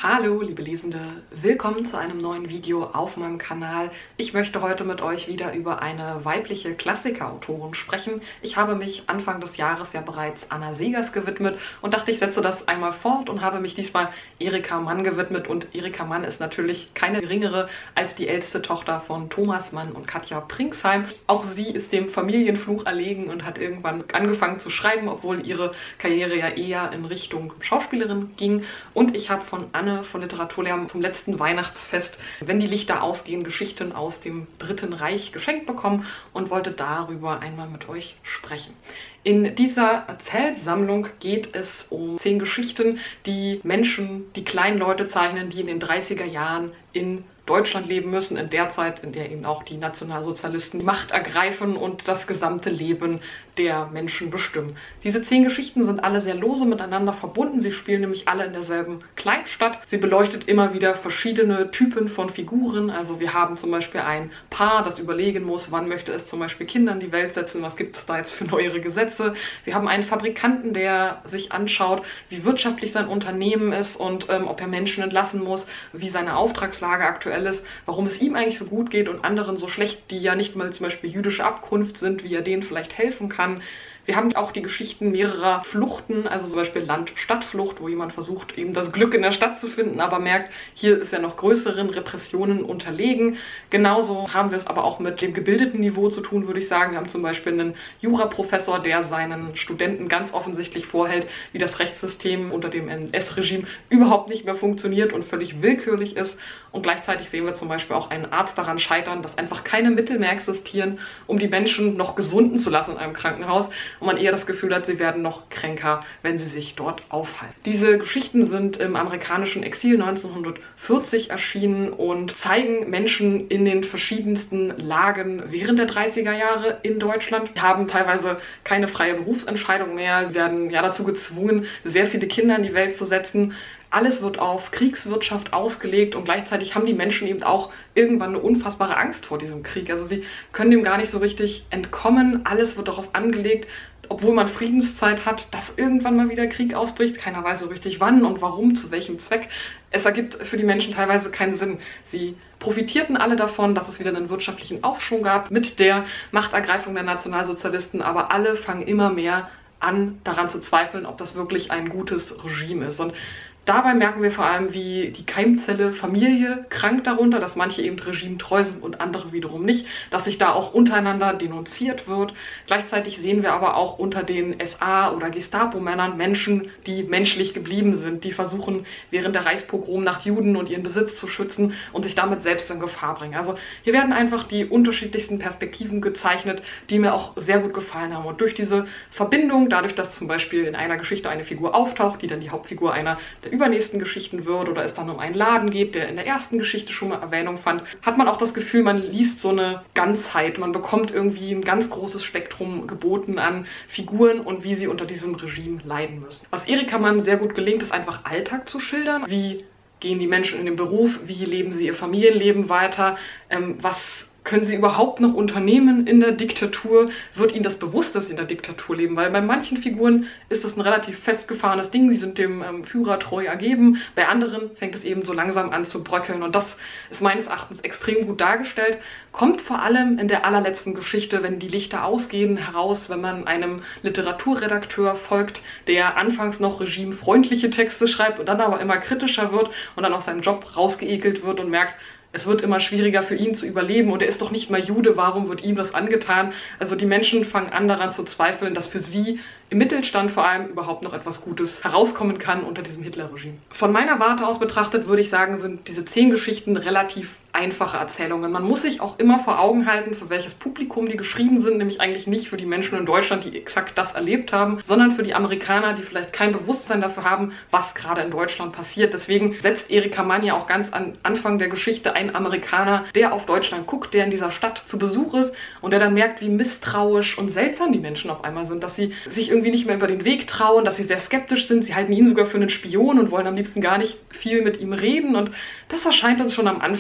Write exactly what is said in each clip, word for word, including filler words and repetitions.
Hallo liebe Lesende, willkommen zu einem neuen Video auf meinem Kanal. Ich möchte heute mit euch wieder über eine weibliche Klassikerautorin sprechen. Ich habe mich Anfang des Jahres ja bereits Anna Seghers gewidmet und dachte, ich setze das einmal fort und habe mich diesmal Erika Mann gewidmet. Und Erika Mann ist natürlich keine geringere als die älteste Tochter von Thomas Mann und Katja Pringsheim. Auch sie ist dem Familienfluch erlegen und hat irgendwann angefangen zu schreiben, obwohl ihre Karriere ja eher in Richtung Schauspielerin ging. Und ich habe von Anne von Literaturlehrer zum letzten Weihnachtsfest Wenn die Lichter ausgehen, Geschichten aus dem Dritten Reich geschenkt bekommen und wollte darüber einmal mit euch sprechen. In dieser Erzählsammlung geht es um zehn Geschichten, die Menschen, die kleinen Leute zeichnen, die in den dreißiger Jahren in Deutschland leben müssen, in der Zeit, in der eben auch die Nationalsozialisten die Macht ergreifen und das gesamte Leben der Menschen bestimmen. Diese zehn Geschichten sind alle sehr lose miteinander verbunden. Sie spielen nämlich alle in derselben Kleinstadt. Sie beleuchtet immer wieder verschiedene Typen von Figuren. Also wir haben zum Beispiel ein Paar, das überlegen muss, wann möchte es zum Beispiel Kinder in die Welt setzen, was gibt es da jetzt für neuere Gesetze. Wir haben einen Fabrikanten, der sich anschaut, wie wirtschaftlich sein Unternehmen ist und ähm, ob er Menschen entlassen muss, wie seine Auftragslage aktuell ist, warum es ihm eigentlich so gut geht und anderen so schlecht, die ja nicht mal zum Beispiel jüdische Abkunft sind, wie er denen vielleicht helfen kann. Wir haben auch die Geschichten mehrerer Fluchten, also zum Beispiel Land-Stadt-Flucht, wo jemand versucht, eben das Glück in der Stadt zu finden, aber merkt, hier ist ja noch größeren Repressionen unterlegen. Genauso haben wir es aber auch mit dem gebildeten Niveau zu tun, würde ich sagen. Wir haben zum Beispiel einen Juraprofessor, der seinen Studenten ganz offensichtlich vorhält, wie das Rechtssystem unter dem N S-Regime überhaupt nicht mehr funktioniert und völlig willkürlich ist. Und gleichzeitig sehen wir zum Beispiel auch einen Arzt daran scheitern, dass einfach keine Mittel mehr existieren, um die Menschen noch gesunden zu lassen in einem Krankenhaus. Und man eher das Gefühl hat, sie werden noch kränker, wenn sie sich dort aufhalten. Diese Geschichten sind im amerikanischen Exil neunzehnhundertvierzig erschienen und zeigen Menschen in den verschiedensten Lagen während der dreißiger Jahre in Deutschland. Sie haben teilweise keine freie Berufsentscheidung mehr. Sie werden ja dazu gezwungen, sehr viele Kinder in die Welt zu setzen. Alles wird auf Kriegswirtschaft ausgelegt und gleichzeitig haben die Menschen eben auch irgendwann eine unfassbare Angst vor diesem Krieg. Also sie können dem gar nicht so richtig entkommen. Alles wird darauf angelegt, obwohl man Friedenszeit hat, dass irgendwann mal wieder Krieg ausbricht. Keiner weiß so richtig wann und warum, zu welchem Zweck. Es ergibt für die Menschen teilweise keinen Sinn. Sie profitierten alle davon, dass es wieder einen wirtschaftlichen Aufschwung gab mit der Machtergreifung der Nationalsozialisten, aber alle fangen immer mehr an, daran zu zweifeln, ob das wirklich ein gutes Regime ist. Und dabei merken wir vor allem, wie die Keimzelle Familie krankt darunter, dass manche eben regimetreu sind und andere wiederum nicht, dass sich da auch untereinander denunziert wird. Gleichzeitig sehen wir aber auch unter den S A- oder Gestapo-Männern Menschen, die menschlich geblieben sind, die versuchen, während der Reichspogromnacht Juden und ihren Besitz zu schützen und sich damit selbst in Gefahr bringen. Also hier werden einfach die unterschiedlichsten Perspektiven gezeichnet, die mir auch sehr gut gefallen haben. Und durch diese Verbindung, dadurch, dass zum Beispiel in einer Geschichte eine Figur auftaucht, die dann die Hauptfigur einer der übernächsten Geschichten wird oder es dann um einen Laden geht, der in der ersten Geschichte schon mal Erwähnung fand, hat man auch das Gefühl, man liest so eine Ganzheit. Man bekommt irgendwie ein ganz großes Spektrum geboten an Figuren und wie sie unter diesem Regime leiden müssen. Was Erika Mann sehr gut gelingt, ist einfach Alltag zu schildern. Wie gehen die Menschen in den Beruf? Wie leben sie ihr Familienleben weiter? Ähm, was können sie überhaupt noch unternehmen in der Diktatur? Wird ihnen das bewusst, dass sie in der Diktatur leben? Weil bei manchen Figuren ist das ein relativ festgefahrenes Ding, sie sind dem ähm, Führer treu ergeben. Bei anderen fängt es eben so langsam an zu bröckeln und das ist meines Erachtens extrem gut dargestellt. Kommt vor allem in der allerletzten Geschichte, wenn die Lichter ausgehen, heraus, wenn man einem Literaturredakteur folgt, der anfangs noch regimefreundliche Texte schreibt und dann aber immer kritischer wird und dann aus seinem Job rausgeekelt wird und merkt, es wird immer schwieriger für ihn zu überleben und er ist doch nicht mal Jude, warum wird ihm das angetan? Also die Menschen fangen an daran zu zweifeln, dass für sie im Mittelstand vor allem überhaupt noch etwas Gutes herauskommen kann unter diesem Hitler-Regime. Von meiner Warte aus betrachtet würde ich sagen, sind diese zehn Geschichten relativ einfache Erzählungen. Man muss sich auch immer vor Augen halten, für welches Publikum die geschrieben sind, nämlich eigentlich nicht für die Menschen in Deutschland, die exakt das erlebt haben, sondern für die Amerikaner, die vielleicht kein Bewusstsein dafür haben, was gerade in Deutschland passiert. Deswegen setzt Erika Mann ja auch ganz am Anfang der Geschichte einen Amerikaner, der auf Deutschland guckt, der in dieser Stadt zu Besuch ist und der dann merkt, wie misstrauisch und seltsam die Menschen auf einmal sind, dass sie sich irgendwie nicht mehr über den Weg trauen, dass sie sehr skeptisch sind, sie halten ihn sogar für einen Spion und wollen am liebsten gar nicht viel mit ihm reden und das erscheint uns schon am Anfang relativ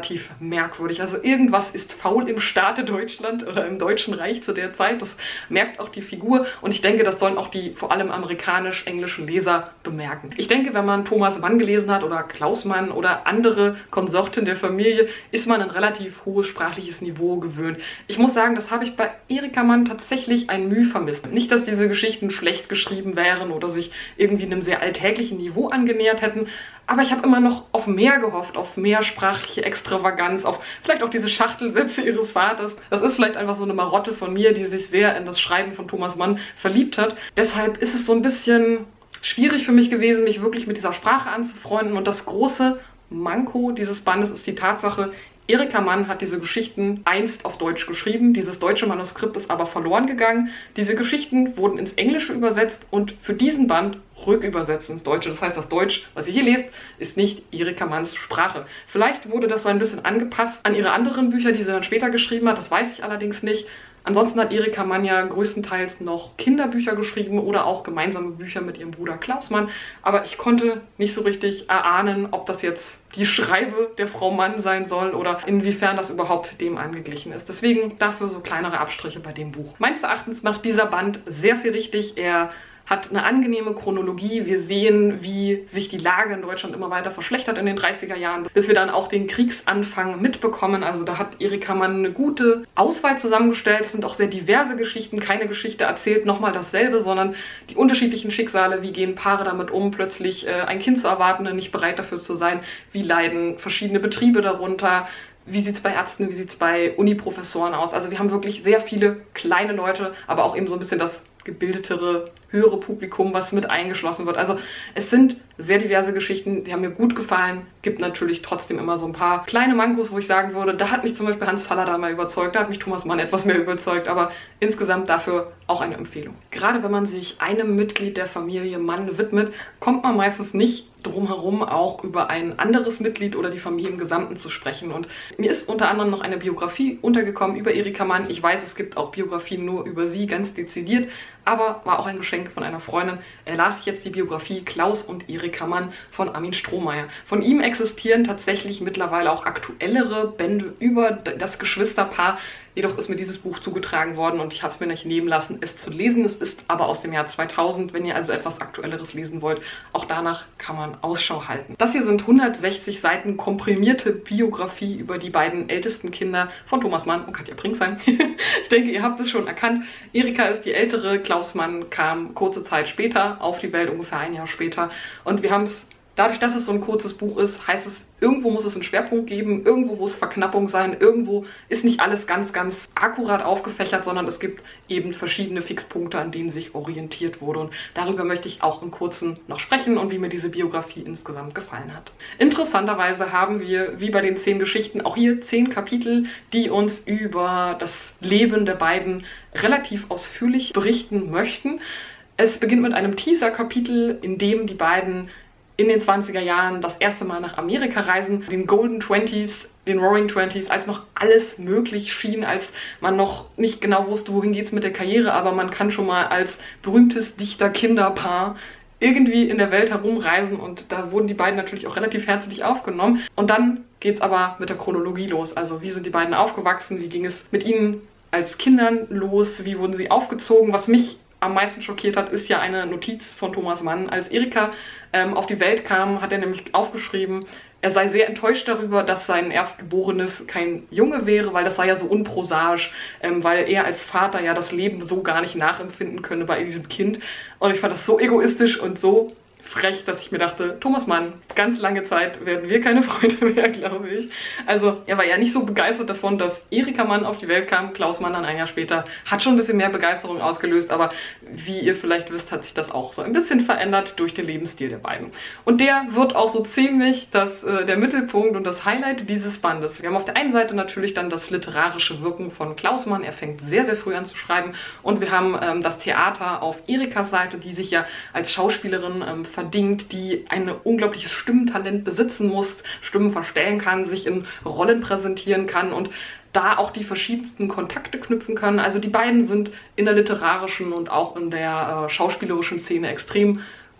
relativ merkwürdig. Also irgendwas ist faul im Staate Deutschland oder im Deutschen Reich zu der Zeit. Das merkt auch die Figur und ich denke, das sollen auch die vor allem amerikanisch-englischen Leser bemerken. Ich denke, wenn man Thomas Mann gelesen hat oder Klaus Mann oder andere Konsorten der Familie, ist man ein relativ hohes sprachliches Niveau gewöhnt. Ich muss sagen, das habe ich bei Erika Mann tatsächlich ein Mühe vermisst. Nicht, dass diese Geschichten schlecht geschrieben wären oder sich irgendwie einem sehr alltäglichen Niveau angenähert hätten, aber ich habe immer noch auf mehr gehofft, auf mehr sprachliche Extravaganz, auf vielleicht auch diese Schachtelsätze ihres Vaters. Das ist vielleicht einfach so eine Marotte von mir, die sich sehr in das Schreiben von Thomas Mann verliebt hat. Deshalb ist es so ein bisschen schwierig für mich gewesen, mich wirklich mit dieser Sprache anzufreunden. Und das große Manko dieses Bandes ist die Tatsache, Erika Mann hat diese Geschichten einst auf Deutsch geschrieben. Dieses deutsche Manuskript ist aber verloren gegangen. Diese Geschichten wurden ins Englische übersetzt und für diesen Band rückübersetzt ins Deutsche. Das heißt, das Deutsch, was ihr hier lest, ist nicht Erika Manns Sprache. Vielleicht wurde das so ein bisschen angepasst an ihre anderen Bücher, die sie dann später geschrieben hat. Das weiß ich allerdings nicht. Ansonsten hat Erika Mann ja größtenteils noch Kinderbücher geschrieben oder auch gemeinsame Bücher mit ihrem Bruder Klaus Mann. Aber ich konnte nicht so richtig erahnen, ob das jetzt die Schreibe der Frau Mann sein soll oder inwiefern das überhaupt dem angeglichen ist. Deswegen dafür so kleinere Abstriche bei dem Buch. Meines Erachtens macht dieser Band sehr viel richtig. Er hat eine angenehme Chronologie. Wir sehen, wie sich die Lage in Deutschland immer weiter verschlechtert in den dreißiger Jahren, bis wir dann auch den Kriegsanfang mitbekommen. Also da hat Erika Mann eine gute Auswahl zusammengestellt. Es sind auch sehr diverse Geschichten. Keine Geschichte erzählt nochmal dasselbe, sondern die unterschiedlichen Schicksale. Wie gehen Paare damit um, plötzlich äh, ein Kind zu erwarten und nicht bereit dafür zu sein? Wie leiden verschiedene Betriebe darunter? Wie sieht es bei Ärzten, wie sieht es bei Uniprofessoren aus? Also wir haben wirklich sehr viele kleine Leute, aber auch eben so ein bisschen das gebildetere, höhere Publikum, was mit eingeschlossen wird. Also es sind sehr diverse Geschichten, die haben mir gut gefallen. Gibt natürlich trotzdem immer so ein paar kleine Mankos, wo ich sagen würde, da hat mich zum Beispiel Hans Fallada mal überzeugt, da hat mich Thomas Mann etwas mehr überzeugt, aber insgesamt dafür auch eine Empfehlung. Gerade wenn man sich einem Mitglied der Familie Mann widmet, kommt man meistens nicht drum herum, auch über ein anderes Mitglied oder die Familie im Gesamten zu sprechen. Und mir ist unter anderem noch eine Biografie untergekommen über Erika Mann. Ich weiß, es gibt auch Biografien nur über sie, ganz dezidiert, aber war auch ein Geschenk von einer Freundin. Er las sich jetzt die Biografie Klaus und Erika Mann von Armin Strohmeier. Von ihm existieren tatsächlich mittlerweile auch aktuellere Bände über das Geschwisterpaar. Jedoch ist mir dieses Buch zugetragen worden und ich habe es mir nicht nehmen lassen, es zu lesen. Es ist aber aus dem Jahr zweitausend. Wenn ihr also etwas Aktuelleres lesen wollt, auch danach kann man Ausschau halten. Das hier sind hundertsechzig Seiten komprimierte Biografie über die beiden ältesten Kinder von Thomas Mann und Katja Pringsheim. Ich denke, ihr habt es schon erkannt. Erika ist die ältere, Klaus Mann kam kurze Zeit später auf die Welt, ungefähr ein Jahr später. Und wir haben es, dadurch, dass es so ein kurzes Buch ist, heißt es, irgendwo muss es einen Schwerpunkt geben, irgendwo muss Verknappung sein, irgendwo ist nicht alles ganz, ganz akkurat aufgefächert, sondern es gibt eben verschiedene Fixpunkte, an denen sich orientiert wurde. Und darüber möchte ich auch im Kurzen noch sprechen und wie mir diese Biografie insgesamt gefallen hat. Interessanterweise haben wir, wie bei den zehn Geschichten, auch hier zehn Kapitel, die uns über das Leben der beiden relativ ausführlich berichten möchten. Es beginnt mit einem Teaser-Kapitel, in dem die beiden in den zwanziger Jahren das erste Mal nach Amerika reisen, den Golden Twenties, den Roaring Twenties, als noch alles möglich schien, als man noch nicht genau wusste, wohin geht's mit der Karriere, aber man kann schon mal als berühmtes Dichter-Kinderpaar irgendwie in der Welt herumreisen und da wurden die beiden natürlich auch relativ herzlich aufgenommen. Und dann geht's aber mit der Chronologie los, also wie sind die beiden aufgewachsen, wie ging es mit ihnen als Kindern los, wie wurden sie aufgezogen. Was mich am meisten schockiert hat, ist ja eine Notiz von Thomas Mann. Als Erika ähm, auf die Welt kam, hat er nämlich aufgeschrieben, er sei sehr enttäuscht darüber, dass sein Erstgeborenes kein Junge wäre, weil das sei ja so unprosaisch, ähm, weil er als Vater ja das Leben so gar nicht nachempfinden könne bei diesem Kind. Und ich fand das so egoistisch und so frech, dass ich mir dachte, Thomas Mann, ganz lange Zeit werden wir keine Freunde mehr, glaube ich. Also er war ja nicht so begeistert davon, dass Erika Mann auf die Welt kam. Klaus Mann dann ein Jahr später hat schon ein bisschen mehr Begeisterung ausgelöst, aber wie ihr vielleicht wisst, hat sich das auch so ein bisschen verändert durch den Lebensstil der beiden. Und der wird auch so ziemlich das, äh, der Mittelpunkt und das Highlight dieses Bandes. Wir haben auf der einen Seite natürlich dann das literarische Wirken von Klaus Mann. Er fängt sehr, sehr früh an zu schreiben. Und wir haben ähm, das Theater auf Erikas Seite, die sich ja als Schauspielerin ähm, verdingt, die ein unglaubliches Stimmtalent besitzen muss, Stimmen verstellen kann, sich in Rollen präsentieren kann und da auch die verschiedensten Kontakte knüpfen kann. Also die beiden sind in der literarischen und auch in der äh, schauspielerischen Szene extrem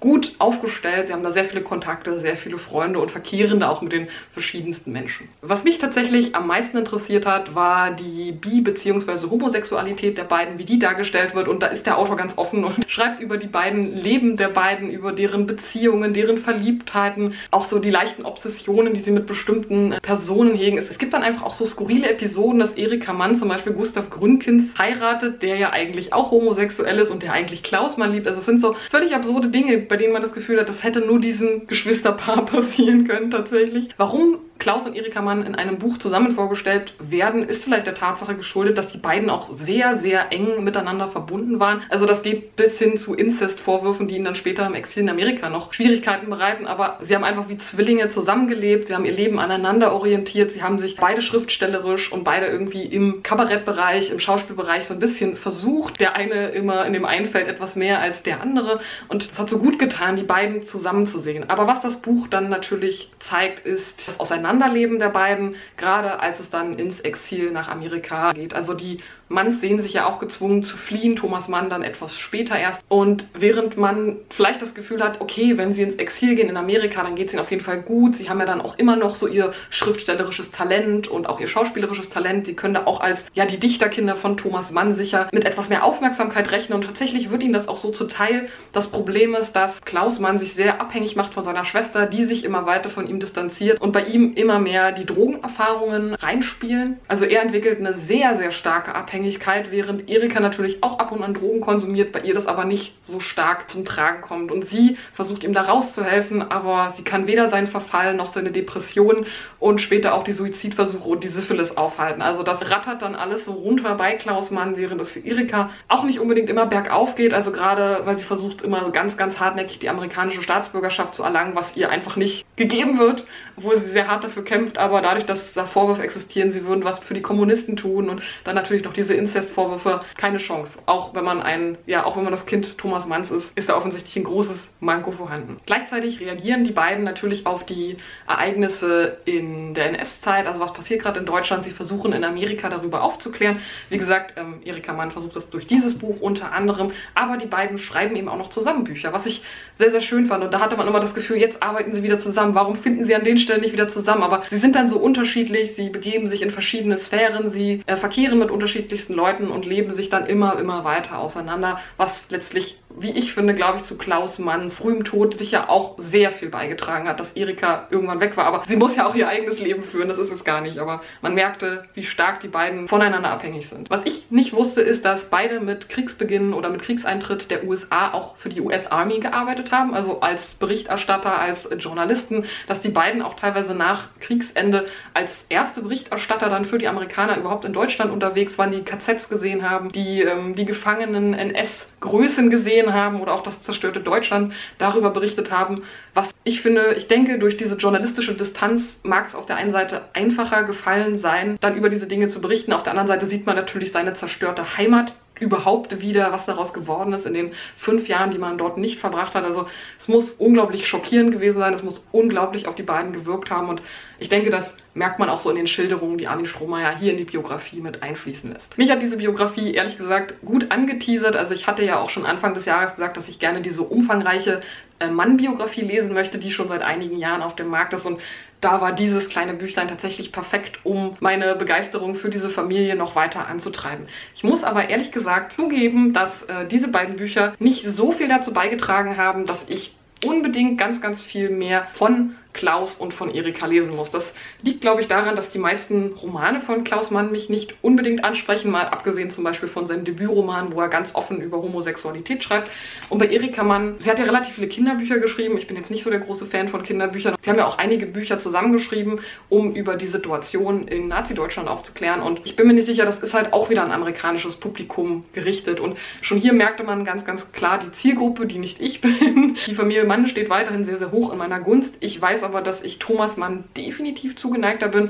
gut aufgestellt. Sie haben da sehr viele Kontakte, sehr viele Freunde und verkehren da auch mit den verschiedensten Menschen. Was mich tatsächlich am meisten interessiert hat, war die Bi- bzw. Homosexualität der beiden, wie die dargestellt wird. Und da ist der Autor ganz offen und schreibt über die beiden Leben der beiden, über deren Beziehungen, deren Verliebtheiten, auch so die leichten Obsessionen, die sie mit bestimmten Personen hegen. Es, es gibt dann einfach auch so skurrile Episoden, dass Erika Mann zum Beispiel Gustav Gründgens heiratet, der ja eigentlich auch homosexuell ist und der eigentlich Klaus Mann liebt. Also es sind so völlig absurde Dinge, bei denen man das Gefühl hat, das hätte nur diesem Geschwisterpaar passieren können tatsächlich. Warum Klaus und Erika Mann in einem Buch zusammen vorgestellt werden, ist vielleicht der Tatsache geschuldet, dass die beiden auch sehr, sehr eng miteinander verbunden waren. Also das geht bis hin zu Inzestvorwürfen, die ihnen dann später im Exil in Amerika noch Schwierigkeiten bereiten. Aber sie haben einfach wie Zwillinge zusammengelebt, sie haben ihr Leben aneinander orientiert, sie haben sich beide schriftstellerisch und beide irgendwie im Kabarettbereich, im Schauspielbereich so ein bisschen versucht. Der eine immer in dem einen Feld etwas mehr als der andere. Und es hat so gut getan, die beiden zusammenzusehen. Aber was das Buch dann natürlich zeigt, ist das Auseinanderleben der beiden, gerade als es dann ins Exil nach Amerika geht. Also die Manns sehen sich ja auch gezwungen zu fliehen, Thomas Mann dann etwas später erst. Und während man vielleicht das Gefühl hat, okay, wenn sie ins Exil gehen in Amerika, dann geht es ihnen auf jeden Fall gut. Sie haben ja dann auch immer noch so ihr schriftstellerisches Talent und auch ihr schauspielerisches Talent. Sie können da auch als ja die Dichterkinder von Thomas Mann sicher mit etwas mehr Aufmerksamkeit rechnen. Und tatsächlich wird ihnen das auch so zuteil. Das Problem ist, dass Klaus Mann sich sehr abhängig macht von seiner Schwester, die sich immer weiter von ihm distanziert und bei ihm immer mehr die Drogenerfahrungen reinspielen. Also er entwickelt eine sehr, sehr starke Abhängigkeit, während Erika natürlich auch ab und an Drogen konsumiert, bei ihr das aber nicht so stark zum Tragen kommt. Und sie versucht ihm da rauszuhelfen, aber sie kann weder seinen Verfall noch seine Depressionen und später auch die Suizidversuche und die Syphilis aufhalten. Also das rattert dann alles so runter bei Klaus Mann, während es für Erika auch nicht unbedingt immer bergauf geht. Also gerade, weil sie versucht immer ganz, ganz hartnäckig die amerikanische Staatsbürgerschaft zu erlangen, was ihr einfach nicht gegeben wird, obwohl sie sehr hart dafür kämpft. Aber dadurch, dass da Vorwürfe existieren, sie würden was für die Kommunisten tun und dann natürlich noch diese Inzestvorwürfe, keine Chance. Auch wenn man ein, ja, auch wenn man das Kind Thomas Manns ist, ist da offensichtlich ein großes Manko vorhanden. Gleichzeitig reagieren die beiden natürlich auf die Ereignisse in der N S-Zeit, also was passiert gerade in Deutschland. Sie versuchen in Amerika darüber aufzuklären. Wie gesagt, ähm, Erika Mann versucht das durch dieses Buch unter anderem, aber die beiden schreiben eben auch noch zusammen Bücher, was ich sehr, sehr schön fand. Und da hatte man immer das Gefühl, jetzt arbeiten sie wieder zusammen. Warum finden sie an den Stellen nicht wieder zusammen? Aber sie sind dann so unterschiedlich, sie begeben sich in verschiedene Sphären, sie äh, verkehren mit unterschiedlichsten Leuten und leben sich dann immer, immer weiter auseinander, was letztlich, wie ich finde, glaube ich, zu Klaus Manns frühem Tod sicher auch sehr viel beigetragen hat, dass Erika irgendwann weg war. Aber sie muss ja auch ihr eigenes Leben führen, das ist es gar nicht. Aber man merkte, wie stark die beiden voneinander abhängig sind. Was ich nicht wusste, ist, dass beide mit Kriegsbeginn oder mit Kriegseintritt der U S A auch für die U S Army gearbeitet haben, also als Berichterstatter, als Journalisten, dass die beiden auch teilweise nach Kriegsende als erste Berichterstatter dann für die Amerikaner überhaupt in Deutschland unterwegs waren, die K Zs gesehen haben, die ähm, die Gefangenen N S-Größen gesehen haben oder auch das zerstörte Deutschland darüber berichtet haben. Was ich finde, ich denke, durch diese journalistische Distanz mag es auf der einen Seite einfacher gefallen sein, dann über diese Dinge zu berichten. Auf der anderen Seite sieht man natürlich seine zerstörte Heimat überhaupt wieder, was daraus geworden ist in den fünf Jahren, die man dort nicht verbracht hat. Also es muss unglaublich schockierend gewesen sein, es muss unglaublich auf die beiden gewirkt haben und ich denke, das merkt man auch so in den Schilderungen, die Armin Strohmeier hier in die Biografie mit einfließen lässt. Mich hat diese Biografie ehrlich gesagt gut angeteasert. Also ich hatte ja auch schon Anfang des Jahres gesagt, dass ich gerne diese umfangreiche äh, Mann-Biografie lesen möchte, die schon seit einigen Jahren auf dem Markt ist und da war dieses kleine Büchlein tatsächlich perfekt, um meine Begeisterung für diese Familie noch weiter anzutreiben. Ich muss aber ehrlich gesagt zugeben, dass äh, diese beiden Bücher nicht so viel dazu beigetragen haben, dass ich unbedingt ganz, ganz viel mehr von Klaus und von Erika lesen muss. Das liegt, glaube ich, daran, dass die meisten Romane von Klaus Mann mich nicht unbedingt ansprechen, mal abgesehen zum Beispiel von seinem Debütroman, wo er ganz offen über Homosexualität schreibt. Und bei Erika Mann, sie hat ja relativ viele Kinderbücher geschrieben. Ich bin jetzt nicht so der große Fan von Kinderbüchern. Sie haben ja auch einige Bücher zusammengeschrieben, um über die Situation in Nazi-Deutschland aufzuklären. Und ich bin mir nicht sicher, das ist halt auch wieder ein amerikanisches Publikum gerichtet. Und schon hier merkte man ganz, ganz klar die Zielgruppe, die nicht ich bin. Die Familie Mann steht weiterhin sehr, sehr hoch in meiner Gunst. Ich weiß aber, dass ich Thomas Mann definitiv zugeneigter bin.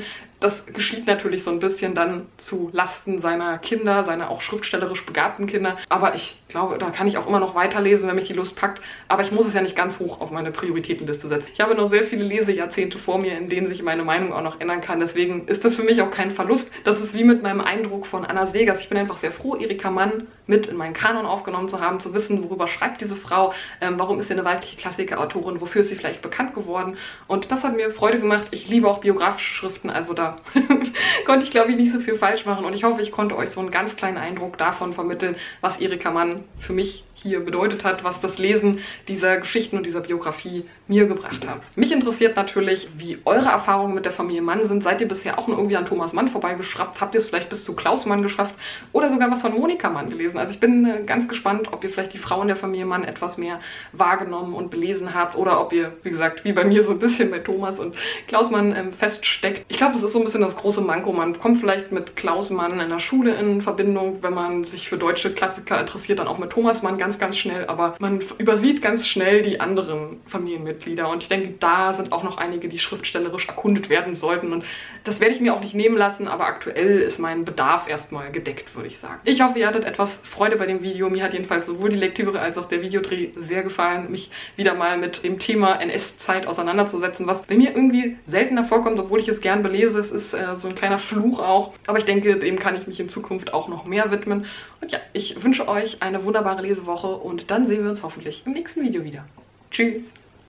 Das geschieht natürlich so ein bisschen dann zu Lasten seiner Kinder, seiner auch schriftstellerisch begabten Kinder. Aber ich glaube, da kann ich auch immer noch weiterlesen, wenn mich die Lust packt. Aber ich muss es ja nicht ganz hoch auf meine Prioritätenliste setzen. Ich habe noch sehr viele Lesejahrzehnte vor mir, in denen sich meine Meinung auch noch ändern kann. Deswegen ist das für mich auch kein Verlust. Das ist wie mit meinem Eindruck von Anna Seghers. Ich bin einfach sehr froh, Erika Mann mit in meinen Kanon aufgenommen zu haben, zu wissen, worüber schreibt diese Frau, ähm, warum ist sie eine weibliche Klassikerautorin, wofür ist sie vielleicht bekannt geworden. Und das hat mir Freude gemacht. Ich liebe auch biografische Schriften, also da konnte ich, glaube ich, nicht so viel falsch machen. Und ich hoffe, ich konnte euch so einen ganz kleinen Eindruck davon vermitteln, was Erika Mann für mich hier bedeutet hat, was das Lesen dieser Geschichten und dieser Biografie mir gebracht hat. Mich interessiert natürlich, wie eure Erfahrungen mit der Familie Mann sind. Seid ihr bisher auch nur irgendwie an Thomas Mann vorbeigeschraubt? Habt ihr es vielleicht bis zu Klaus Mann geschafft? Oder sogar was von Monika Mann gelesen? Also ich bin äh, ganz gespannt, ob ihr vielleicht die Frauen der Familie Mann etwas mehr wahrgenommen und belesen habt oder ob ihr, wie gesagt, wie bei mir so ein bisschen bei Thomas und Klaus Mann ähm, feststeckt. Ich glaube, das ist so ein bisschen das große Manko. Man kommt vielleicht mit Klaus Mann in der Schule in Verbindung, wenn man sich für deutsche Klassiker interessiert, dann auch mit Thomas Mann ganz, ganz schnell. Aber man übersieht ganz schnell die anderen Familienmitglieder. Und ich denke, da sind auch noch einige, die schriftstellerisch erkundet werden sollten. Und das werde ich mir auch nicht nehmen lassen, aber aktuell ist mein Bedarf erstmal gedeckt, würde ich sagen. Ich hoffe, ihr hattet etwas Freude bei dem Video. Mir hat jedenfalls sowohl die Lektüre als auch der Videodreh sehr gefallen, mich wieder mal mit dem Thema N S-Zeit auseinanderzusetzen, was bei mir irgendwie seltener vorkommt, obwohl ich es gern belese. Es ist äh, so ein kleiner Fluch auch. Aber ich denke, dem kann ich mich in Zukunft auch noch mehr widmen. Und ja, ich wünsche euch eine wunderbare Lesewoche und dann sehen wir uns hoffentlich im nächsten Video wieder. Tschüss!